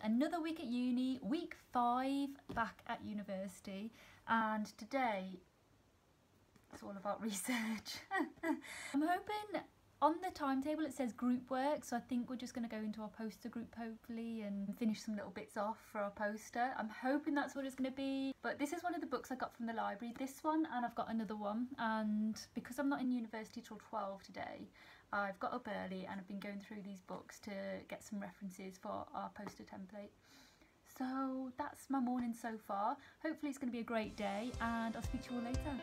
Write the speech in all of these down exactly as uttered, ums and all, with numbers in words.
another week at uni, week five back at university, and today it's all about research. I'm hoping on the timetable it says group work, so I think we're just going to go into our poster group hopefully and finish some little bits off for our poster. I'm hoping that's what it's going to be, but this is one of the books I got from the library, this one, and I've got another one, and because I'm not in university till twelve today, I've got up early and I've been going through these books to get some references for our poster template. So that's my morning so far. Hopefully it's going to be a great day, and I'll speak to you all later.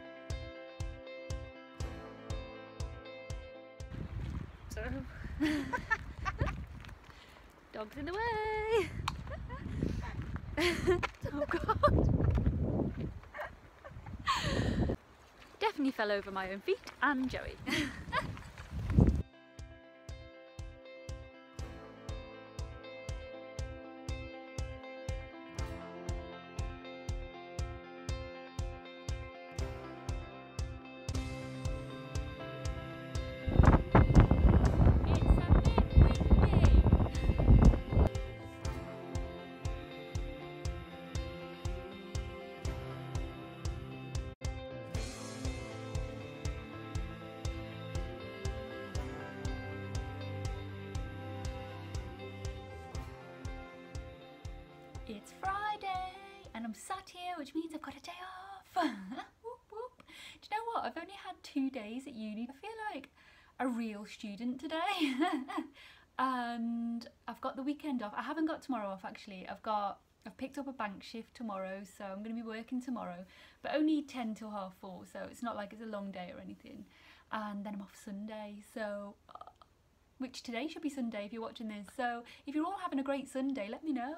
So, dog's in the way. Oh god. Definitely fell over my own feet and Joey. It's Friday and I'm sat here, which means I've got a day off. Whoop, whoop. Do you know what? I've only had two days at uni. I feel like a real student today. And I've got the weekend off. I haven't got tomorrow off actually. I've got I've picked up a bank shift tomorrow, so I'm going to be working tomorrow, but only ten till half four, so it's not like it's a long day or anything. And then I'm off Sunday, so uh, which today should be Sunday if you're watching this. So if you're all having a great Sunday, let me know.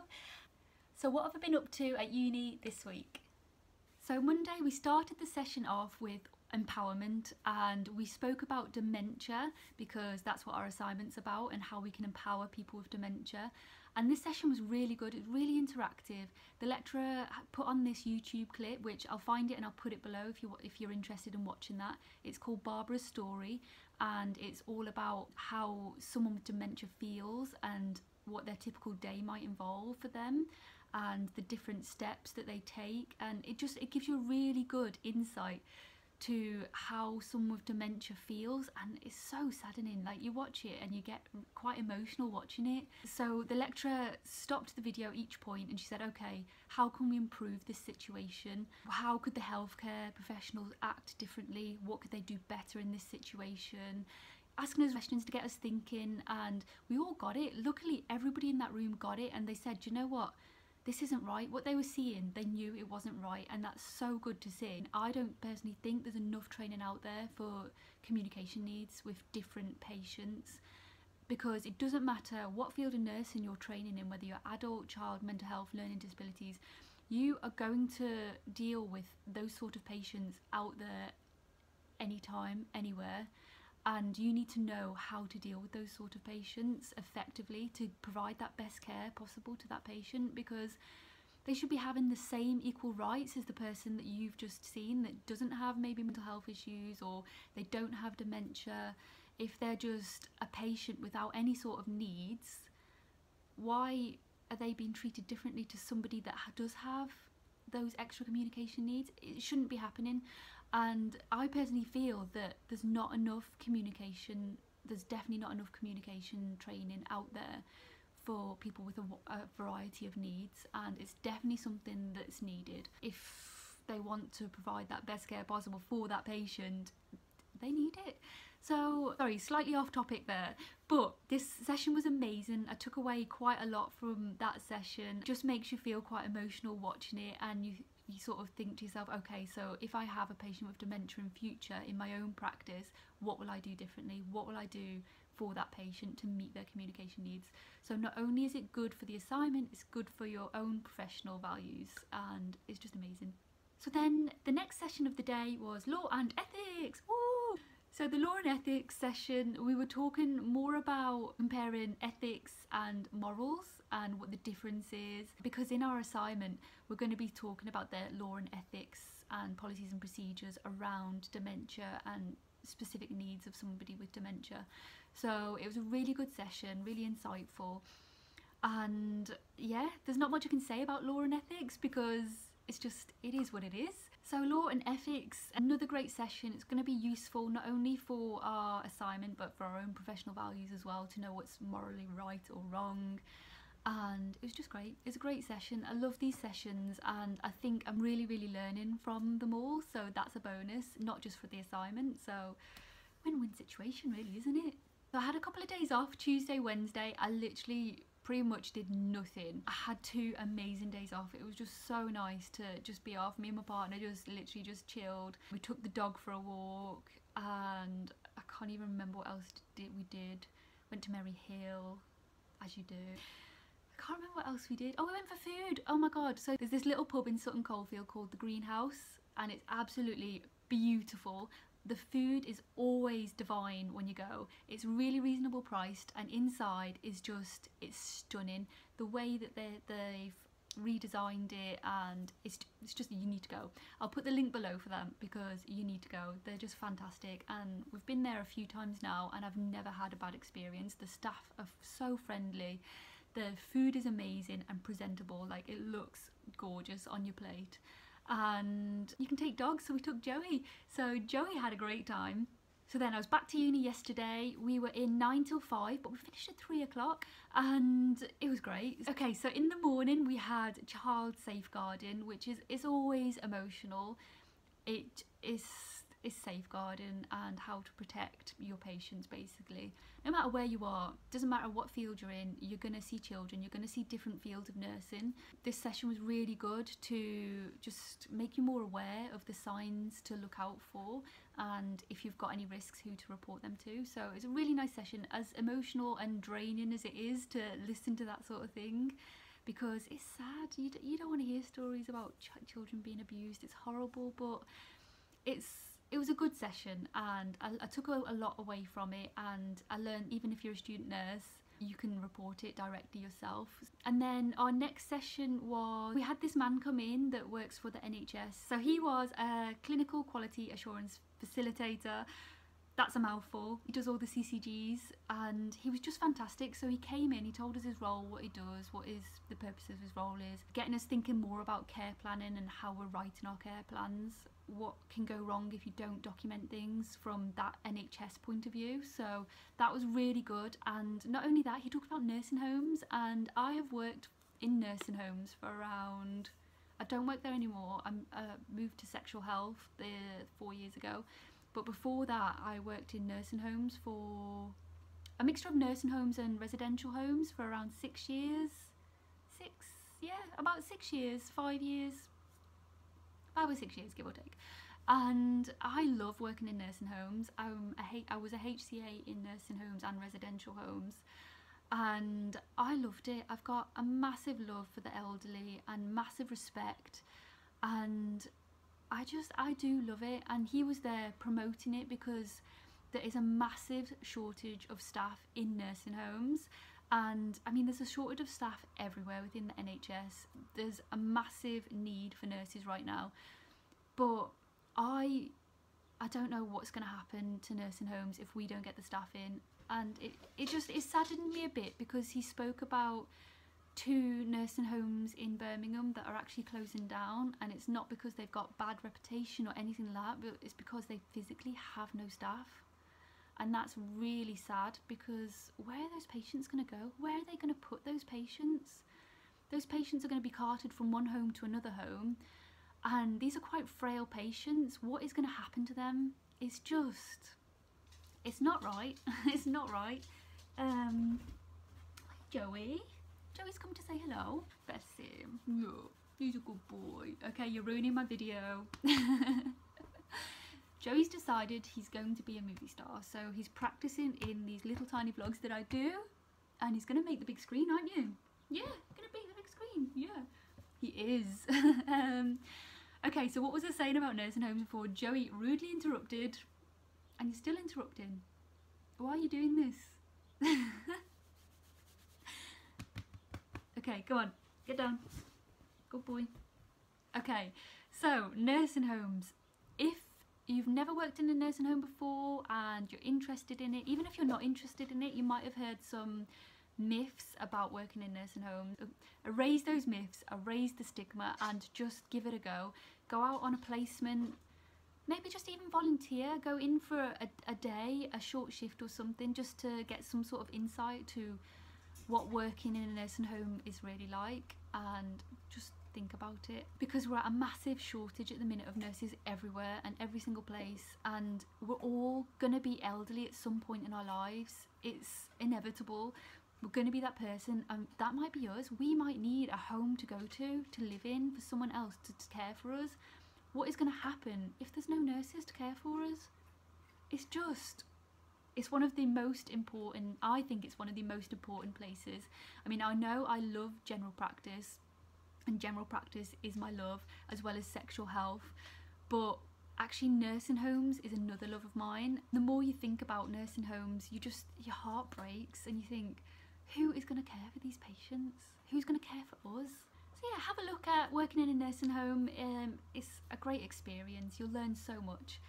So what have I been up to at uni this week? So Monday we started the session off with empowerment, and we spoke about dementia because that's what our assignment's about and how we can empower people with dementia. And this session was really good, it was really interactive. The lecturer put on this YouTube clip, which I'll find it and I'll put it below if, you, if you're interested in watching that. It's called Barbara's Story, and it's all about how someone with dementia feels and what their typical day might involve for them, and the different steps that they take, and it just it gives you a really good insight to how someone with dementia feels, and it's so saddening. Like, you watch it and you get quite emotional watching it. So the lecturer stopped the video at each point and she said, okay, how can we improve this situation? How could the healthcare professionals act differently? What could they do better in this situation? Asking us questions to get us thinking, and we all got it. Luckily everybody in that room got it, and they said, you know what, this isn't right. What they were seeing, they knew it wasn't right, and that's so good to see. I don't personally think there's enough training out there for communication needs with different patients, because it doesn't matter what field of nursing you're training in, whether you're adult, child, mental health, learning disabilities, you are going to deal with those sort of patients out there anytime, anywhere. And you need to know how to deal with those sort of patients effectively to provide that best care possible to that patient, because they should be having the same equal rights as the person that you've just seen that doesn't have maybe mental health issues, or they don't have dementia. If they're just a patient without any sort of needs, why are they being treated differently to somebody that does have those extra communication needs? It shouldn't be happening. And I personally feel that there's not enough communication, there's definitely not enough communication training out there for people with a, a variety of needs, and it's definitely something that's needed. If they want to provide that best care possible for that patient, they need it. So, sorry, slightly off topic there, but this session was amazing. I took away quite a lot from that session. It just makes you feel quite emotional watching it, and you you sort of think to yourself, okay, so if I have a patient with dementia in future in my own practice, what will I do differently? What will I do for that patient to meet their communication needs? So not only is it good for the assignment, it's good for your own professional values, and it's just amazing. So then the next session of the day was law and ethics. Woo! So the law and ethics session, we were talking more about comparing ethics and morals and what the difference is, because in our assignment we're going to be talking about the law and ethics and policies and procedures around dementia and specific needs of somebody with dementia. So it was a really good session, really insightful. And yeah, there's not much I can say about law and ethics because it's just, it is what it is. So law and ethics, another great session. It's going to be useful not only for our assignment but for our own professional values as well, to know what's morally right or wrong. And it was just great. It's a great session. I love these sessions, and I think I'm really really learning from them all, so that's a bonus, not just for the assignment. So win-win situation really, isn't it? So I had a couple of days off, Tuesday, Wednesday. I literally pretty much did nothing. I had two amazing days off. It was just so nice to just be off. Me and my partner just literally just chilled. We took the dog for a walk, and I can't even remember what else did we did. Went to Merry Hill, as you do. I can't remember what else we did. Oh, we went for food. Oh my god. So there's this little pub in Sutton Coldfield called the Greenhouse, and it's absolutely beautiful. The food is always divine when you go. It's really reasonable priced, and inside is just, it's stunning. The way that they, they've redesigned it, and it's, it's just, you need to go. I'll put the link below for them because you need to go. They're just fantastic, and we've been there a few times now and I've never had a bad experience. The staff are so friendly. The food is amazing and presentable, like it looks gorgeous on your plate. And you can take dogs, so we took Joey. So Joey had a great time. So then I was back to uni yesterday. We were in nine till five, but we finished at three o'clock, and it was great. Okay, so in the morning we had child safeguarding, which is, is always emotional. It is is safeguarding and how to protect your patients, basically. No matter where you are, doesn't matter what field you're in, you're going to see children, you're going to see different fields of nursing. This session was really good to just make you more aware of the signs to look out for, and if you've got any risks, who to report them to. So it's a really nice session, as emotional and draining as it is to listen to that sort of thing, because it's sad. You, d you don't want to hear stories about ch children being abused. It's horrible, but it's it was a good session, and I, I took a, a lot away from it, and I learned even if you're a student nurse, you can report it directly yourself. And then our next session was, we had this man come in that works for the N H S. So he was a clinical quality assurance facilitator. That's a mouthful. He does all the C C Gs, and he was just fantastic. So he came in, he told us his role, what he does, what is the purpose of his role is, getting us thinking more about care planning and how we're writing our care plans, what can go wrong if you don't document things from that N H S point of view. So that was really good. And not only that, he talked about nursing homes, and I have worked in nursing homes for around, I don't work there anymore. I uh, moved to sexual health uh, four years ago. But before that, I worked in nursing homes for a mixture of nursing homes and residential homes for around six years. Six, yeah, about six years, five years, five or six years, give or take. And I love working in nursing homes. Um, I, I was a H C A in nursing homes and residential homes, and I loved it. I've got a massive love for the elderly and massive respect, and I just, I do love it. And he was there promoting it because there is a massive shortage of staff in nursing homes. And I mean, there's a shortage of staff everywhere within the N H S. There's a massive need for nurses right now. But I, I don't know what's going to happen to nursing homes if we don't get the staff in. And it, it just, it saddened me a bit, because he spoke about two nursing homes in Birmingham that are actually closing down, and it's not because they've got bad reputation or anything like that, but it's because they physically have no staff. And that's really sad, because where are those patients going to go? Where are they going to put those patients? Those patients are going to be carted from one home to another home, and these are quite frail patients. What is going to happen to them? It's just, it's not right. It's not right. Um, Joey. Joey's come to say hello. Bless him. No, he's a good boy. Okay, you're ruining my video. Joey's decided he's going to be a movie star, so he's practicing in these little tiny vlogs that I do, and he's going to make the big screen, aren't you? Yeah, going to be the big screen. Yeah, he is. um, okay, so what was I saying about nursing homes before? Joey rudely interrupted, and you're still interrupting. Why are you doing this? Okay, go on, get down. Good boy. Okay, so nursing homes. If you've never worked in a nursing home before and you're interested in it, even if you're not interested in it, you might have heard some myths about working in nursing homes, erase those myths, erase the stigma, and just give it a go. Go out on a placement, maybe just even volunteer, go in for a, a day, a short shift or something, just to get some sort of insight to what working in a nursing home is really like, and just think about it, because we're at a massive shortage at the minute of nurses everywhere and every single place, and we're all going to be elderly at some point in our lives. It's inevitable. We're going to be that person, and that might be us. We might need a home to go to, to live in, for someone else to, to care for us. What is going to happen if there's no nurses to care for us? It's just, it's one of the most important, I think it's one of the most important places. I mean, I know I love general practice, and general practice is my love, as well as sexual health, but actually nursing homes is another love of mine. The more you think about nursing homes, you just, your heart breaks, and you think, who is going to care for these patients? Who's going to care for us? So yeah, have a look at working in a nursing home. Um, it's a great experience. You'll learn so much.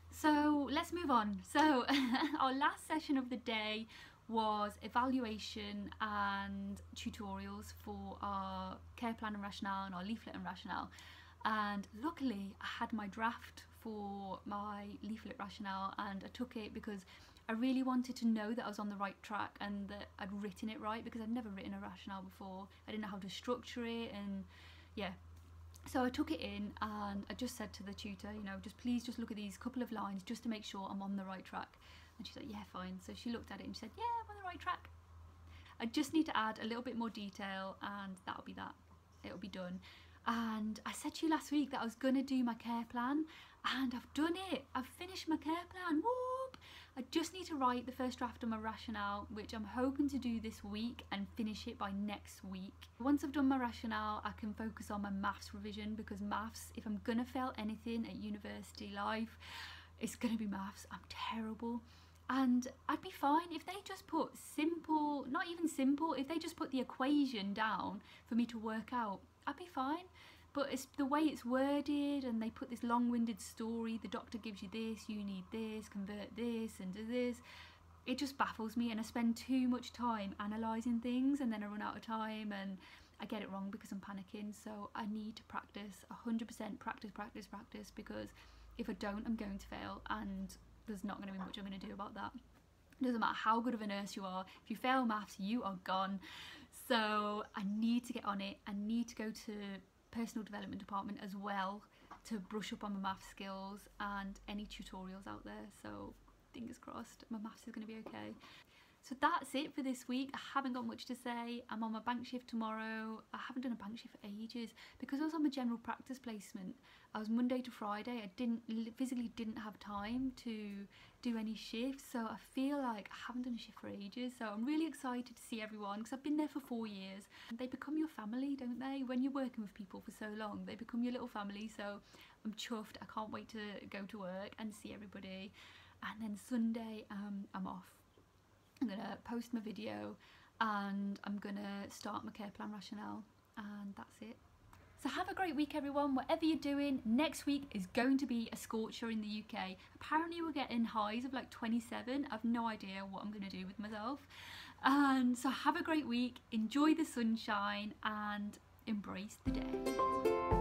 So let's move on. So our last session of the day was evaluation and tutorials for our care plan and rationale and our leaflet and rationale. And luckily I had my draft for my leaflet rationale, and I took it because I really wanted to know that I was on the right track and that I'd written it right, because I'd never written a rationale before. I didn't know how to structure it, and yeah. So I took it in, and I just said to the tutor, you know, just please just look at these couple of lines just to make sure I'm on the right track. And she's like, yeah, fine. So she looked at it and she said, yeah, I'm on the right track. I just need to add a little bit more detail, and that'll be that. It'll be done. And I said to you last week that I was going to do my care plan, and I've done it. I've finished my care plan. Whoop! I just need to write the first draft of my rationale, which I'm hoping to do this week and finish it by next week. Once I've done my rationale, I can focus on my maths revision, because maths, if I'm gonna fail anything at university life, it's gonna be maths. I'm terrible. And I'd be fine if they just put simple, not even simple, if they just put the equation down for me to work out, I'd be fine. But it's the way it's worded, and they put this long-winded story, the doctor gives you this, you need this, convert this into this. It just baffles me, and I spend too much time analysing things, and then I run out of time and I get it wrong because I'm panicking. So I need to practice, one hundred percent practice, practice, practice, because if I don't, I'm going to fail, and there's not going to be much I'm going to do about that. It doesn't matter how good of a nurse you are, if you fail maths, you are gone. So I need to get on it. I need to go to personal development department as well to brush up on my math skills and any tutorials out there. So fingers crossed, my maths is going to be okay. So that's it for this week. I haven't got much to say. I'm on my bank shift tomorrow. I haven't done a bank shift for ages because I was on my general practice placement. I was Monday to Friday. I didn't physically didn't have time to do any shifts, so I feel like I haven't done a shift for ages. So I'm really excited to see everyone, because I've been there for four years. They become your family, don't they? When you're working with people for so long, they become your little family. So I'm chuffed. I can't wait to go to work and see everybody. And then Sunday, um, I'm off. I'm gonna post my video, and I'm gonna start my care plan rationale, and that's it. So have a great week, everyone. Whatever you're doing, next week is going to be a scorcher in the U K. Apparently we're getting highs of like twenty-seven. I've no idea what I'm gonna do with myself. And so have a great week, enjoy the sunshine, and embrace the day.